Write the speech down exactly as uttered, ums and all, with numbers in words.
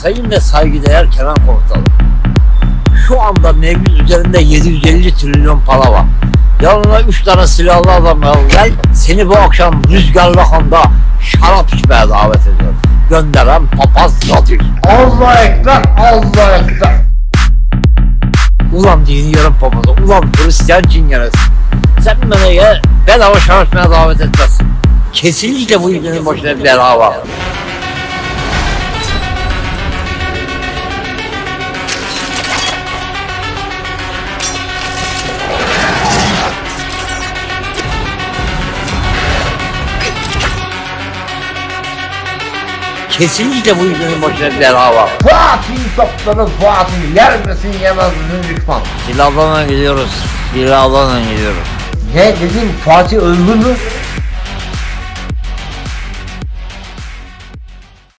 Sayın ve saygıdeğer Kenan Komutanım, şu anda mevcut üzerinde yedi yüz elli trilyon para var. Yanına üç tane silahlı adam al, gel seni bu akşam Rüzgarlı Han'da şarap içmeye davet ediyorum. Gönderen papaz Zatif. Allah ekber, Allah ekber. Ulan dini yarım papazı, ulan Hristiyan cingenesi. Sen bana ya bedava şarap içmeye davet etmezsin. Kesinlikle bu ülkenin başına bir bela var. Kesinlikle bu ülkenin başına bir bela var. Fatih topları Fatih, yer misin yemez misin lütfen? Silahlarla gidiyoruz, silahlarla gidiyoruz. Ne dedim, Fatih öldü mü?